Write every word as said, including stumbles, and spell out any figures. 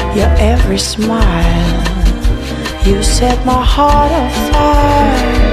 your every smile. You set my heart on fire.